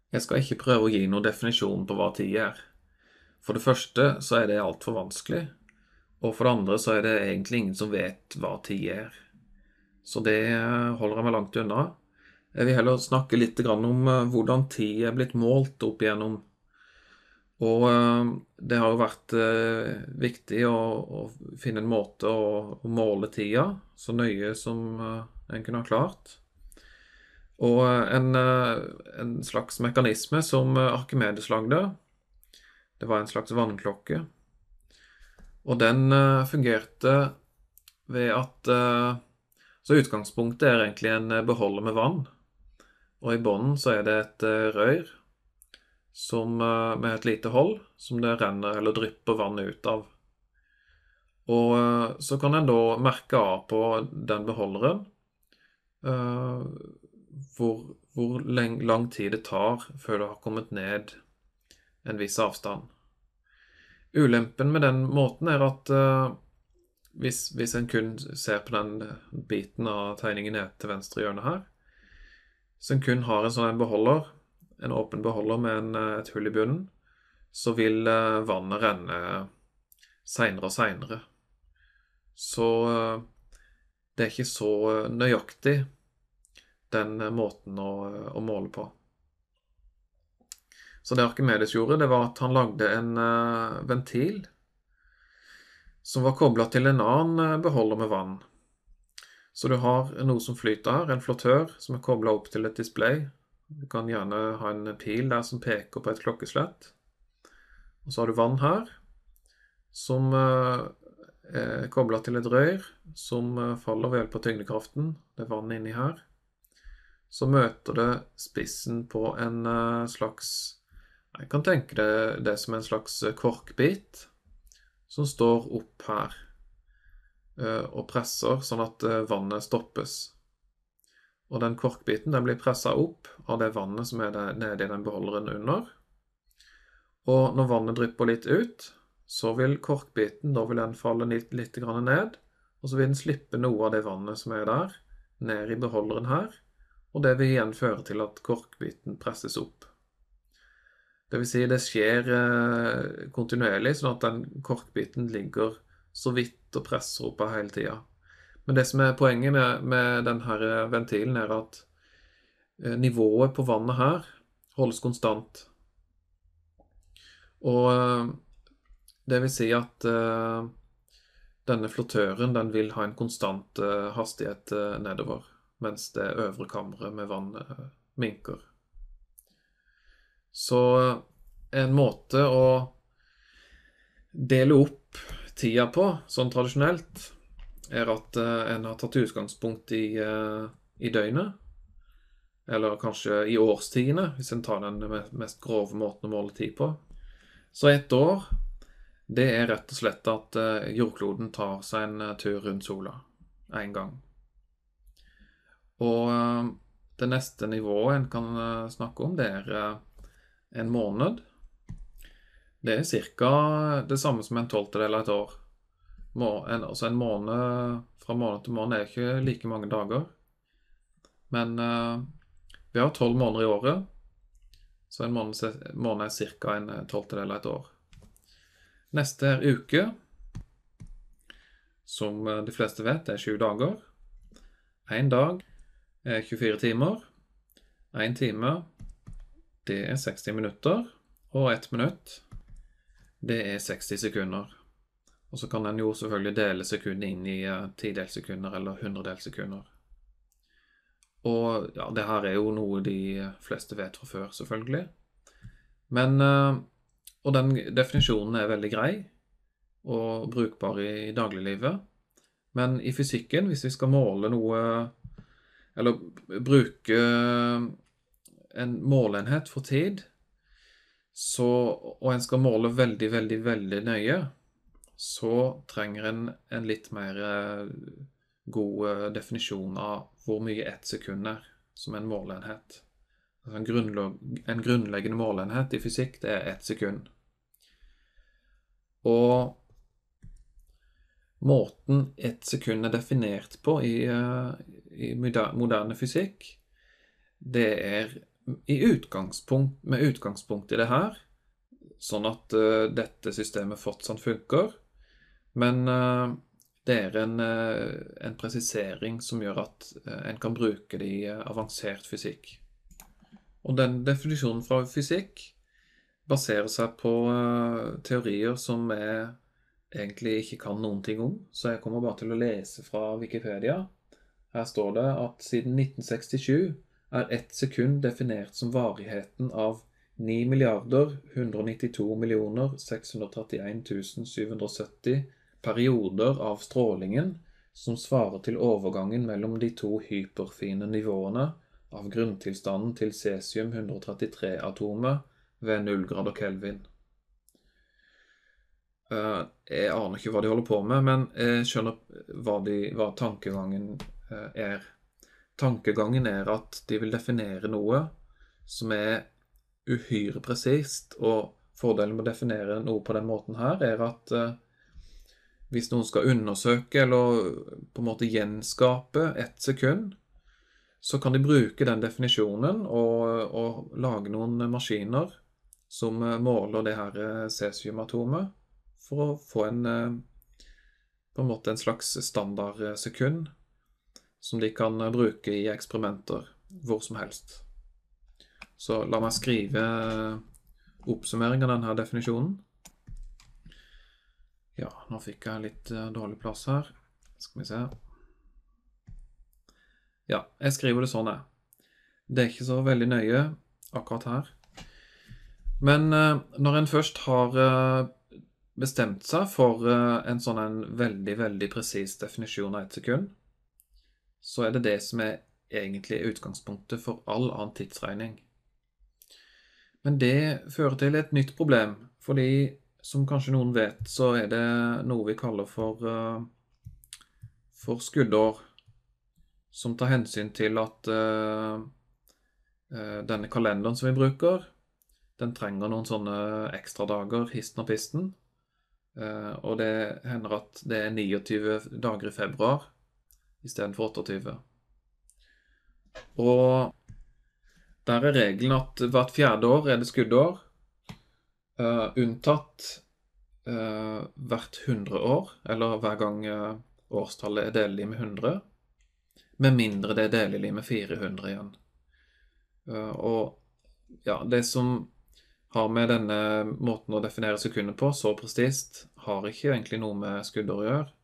Jeg skal ikke prøve å gi noen definisjon på hva tid er. For det første så er det alt for vanskelig, og for det andre så er det egentlig ingen som vet hva tid er. Så det holder jeg meg langt unna. Jeg vil heller snakke litt grann om hvordan tid er blitt målt opp igjennom. Og det har jo vært viktig å finne en måte å måle tida så nøye som en kunne ha klart. Og en slags mekanisme som Archimedes lagde, det var en slags vannklokke. Og den fungerte ved at så utgangspunktet er egentlig en beholder med vann. Og i bunnen så er det et rør som, med et lite hold som det renner eller drypper vann ut av. Og så kan en da merke av på den beholderen hvor lang tid det tar før det har kommet ned en viss avstand. Ulempen med den måten er at hvis en kun ser på den biten av tegningen ned til venstre hjørne her, så en kun har en sånn beholder, en åpen beholder med et hull i bunnen, så vil vannet renne senere og senere. Så det er ikke så nøyaktig den måten å måle på. Så det Archimedes gjorde, det var at han lagde en ventil som var koblet til en annen beholder med vann. Så du har noe som flyter her, en flottør som er koblet opp til et display. Du kan gjerne ha en pil der som peker på et klokkeslett. Og så har du vann her, som er koblet til et rør som faller ved hjelp av tyngdekraften. Det er vann inni her. Så møter det spissen på en slags, jeg kan tenke det som en slags korkbit, som står opp her og presser sånn at vannet stoppes. Og den korkbiten den blir presset opp av det vannet som er nede i den beholderen under. Og når vannet drypper litt ut, så vil korkbiten, da vil den falle litt grann ned, og så vil den slippe noe av det vannet som er der, ned i beholderen her, og det vil igjen føre til at korkbiten presses opp. Det vil si det skjer kontinuerlig, sånn at den korkbiten ligger så vidt og presser opp av hele tiden. Men det som er poenget med denne ventilen er at nivået på vannet her holdes konstant. Og det vil si at denne flottøren den vil ha en konstant hastighet nedover, mens det øvre kammeret med vann minker. Så en måte å dele opp tida på, sånn tradisjonelt, er at en har tatt utgangspunkt i døgnet, eller kanskje i årstidene, hvis en tar den mest grove måten å måle tid på. Så et år, det er rett og slett at jordkloden tar seg en tur rundt sola en gang. Og det neste nivået en kan snakke om, det er en måned. Det er cirka det samme som en 12. del av et år. Altså en måned, fra måned til måned er ikke like mange dager. Men vi har 12 måneder i året, så en måned er cirka en 12. del av et år. Neste er uke, som de fleste vet, er 7 dager. En dag er 24 timer. En time, det er 60 minutter, og 1 minutt, det er 60 sekunder. Og så kan en jo selvfølgelig dele sekunder inn i 10-delssekunder eller 100-delssekunder. Og ja, det her er jo noe de fleste vet fra før, selvfølgelig. Men, og den definisjonen er veldig grei og brukbar i dagliglivet. Men i fysikken, hvis vi skal måle noe, eller bruke en måleenhet for tid, og en skal måle veldig, veldig, veldig nøye, så trenger en litt mer god definisjon av hvor mye 1 sekund er som en måleenhet. Altså en grunnleggende måleenhet i fysikk, det er 1 sekund. Og måten 1 sekund er definert på i moderne fysikk, det er med utgangspunkt i det her, sånn at dette systemet fortsatt funker, men det en presisering som gjør at en kan bruke det i avansert fysikk. Og den definisjonen fra fysikk baserer seg på teorier som jeg egentlig ikke kan noen ting om, så jeg kommer bare til å lese fra Wikipedia. Her står det at siden 1967 ett sekund definert som varigheten av 9.192.631.770 perioder av strålingen som svarer til overgangen mellom de to hyperfine nivåene av grunntilstanden til cesium-133-atomet ved 0 grader Kelvin. Jeg aner ikke hva de holder på med, men jeg skjønner hva tankegangen er. Tankegangen er at de vil definere noe som uhyre presist, og fordelen med å definere noe på den måten her er at hvis noen skal undersøke eller på en måte gjenskape ett sekund, så kan de bruke den definisjonen og lage noen maskiner som måler det her cesiumatomet for å få på en måte en slags standardsekund som de kan bruke i eksperimenter hvor som helst. Så la meg skrive oppsummering av denne definisjonen. Ja, nå fikk jeg litt dårlig plass her. Skal vi se. Ja, jeg skriver det sånn her. Det ikke så veldig nøye akkurat her. Men når en først har bestemt seg for en veldig, veldig presis definisjon av ett sekund, så det det som egentlig utgangspunktet for all annen tidsregning. Men det fører til et nytt problem, fordi som kanskje noen vet, så det noe vi kaller for skuddår, som tar hensyn til at denne kalenderen som vi bruker, den trenger noen sånne ekstra dager, histen og pisten, og det hender at det 29 dager i februar, i stedet for 28. Og der regelen at hvert fjerde år det skuddår, unntatt hvert 100 år, eller hver gang årstallet delelig med 100, med mindre det delelig med 400 igjen. Og ja, det som har med denne måten å definere sekunder på, så presist, har ikke egentlig noe med skuddår å gjøre,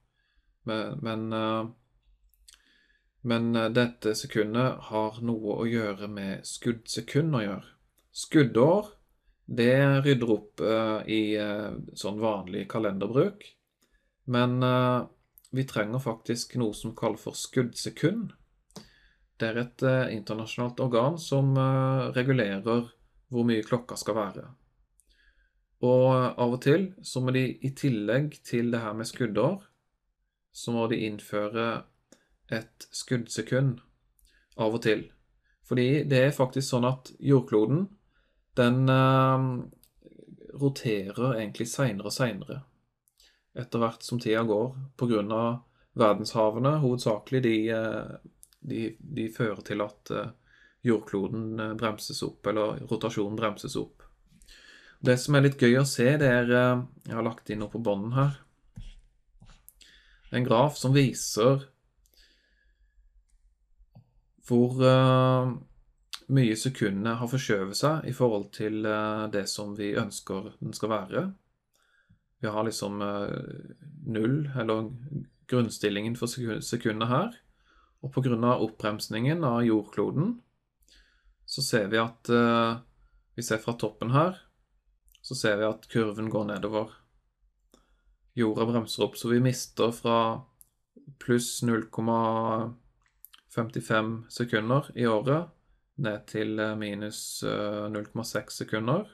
men dette sekundet har noe å gjøre med skuddsekund å gjøre. Skuddår, det rydder opp i sånn vanlig kalenderbruk, men vi trenger faktisk noe som kalles for skuddsekund. Det et internasjonalt organ som regulerer hvor mye klokka skal være. Og av og til så må de i tillegg til det her med skuddår, så må de innføre et skuddsekund av og til. Fordi det faktisk sånn at jordkloden, den roterer egentlig senere og senere, etter hvert som tida går, på grunn av verdenshavene, hovedsakelig de fører til at jordkloden bremses opp, eller rotasjonen bremses opp. Det som litt gøy å se, det jeg har lagt inn noe på bånden her, en graf som viser hvor mye sekundene har forskjøvet seg i forhold til det som vi ønsker den skal være. Vi har liksom null, eller grunnstillingen for sekundene her, og på grunn av oppbremsningen av jordkloden, så ser vi at, vi ser fra toppen her, så ser vi at kurven går nedover. Jorda bremser opp, så vi mister fra pluss 0,55 sekunder i året, ned til minus 0,6 sekunder.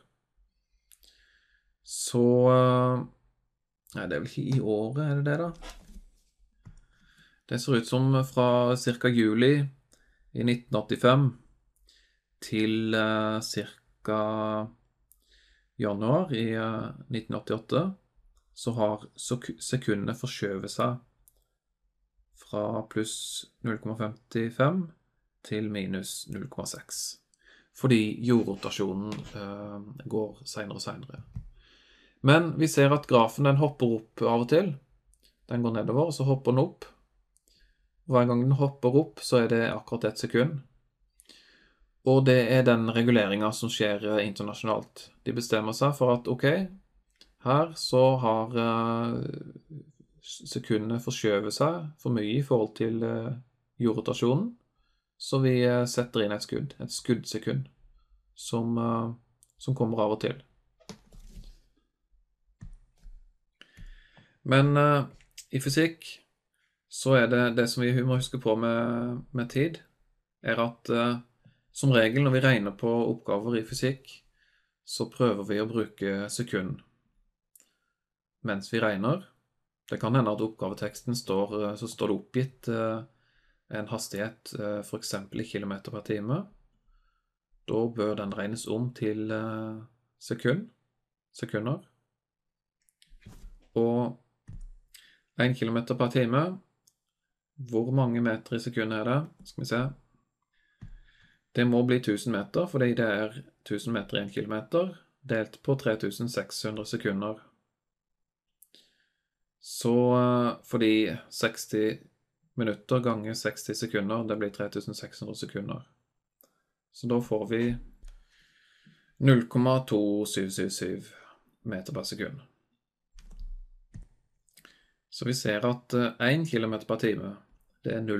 Så, nei, det vel ikke i året, det da? Det ser ut som fra cirka juli i 1985 til cirka januar i 1988, så har sekundene forskjøvet seg fra pluss 0,55 til minus 0,6. fordi jordrotasjonen går senere og senere. Men vi ser at grafen den hopper opp av og til. Den går nedover, og så hopper den opp. Hver gang den hopper opp, så er det akkurat 1 sekund. Og det er den reguleringen som skjer internasjonalt. De bestemmer seg for at, ok, her så har sekundene forskjøvet seg for mye i forhold til jordrotasjonen, så vi setter inn et skuddsekund, som kommer av og til. Men i fysikk så er det som vi må huske på med tid, er at som regel når vi regner på oppgaver i fysikk, så prøver vi å bruke sekund mens vi regner. Det kan hende at oppgaveteksten så står det oppgitt en hastighet for eksempel i kilometer per time. Da bør den regnes om til sekunder. Og 1 kilometer per time, hvor mange meter i sekundet er det? Skal vi se. Det må bli 1000 meter, fordi det er 1000 meter i 1 kilometer, delt på 3600 sekunder. Så fordi 60 minutter ganger 60 sekunder, det blir 3600 sekunder. Så da får vi 0,2777 meter per sekund. Så vi ser at 1 kilometer per time, det er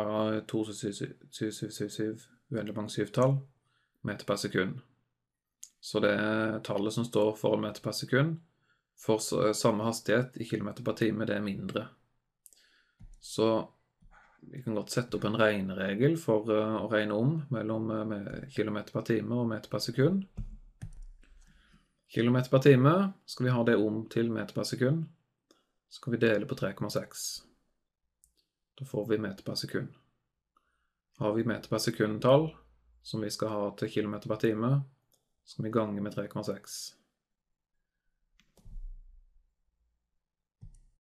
0,2777 uendelig mange syvtall meter per sekund. Så det tallet som står foran meter per sekund, for samme hastighet i kilometer per time, det er mindre. Så vi kan godt sette opp en regneregel for å regne om mellom kilometer per time og meter per sekund. Kilometer per time, skal vi ha det om til meter per sekund, så skal vi dele på 3,6. Da får vi meter per sekund. Har vi meter per sekund-tall, som vi skal ha til kilometer per time, så skal vi gange med 3,6.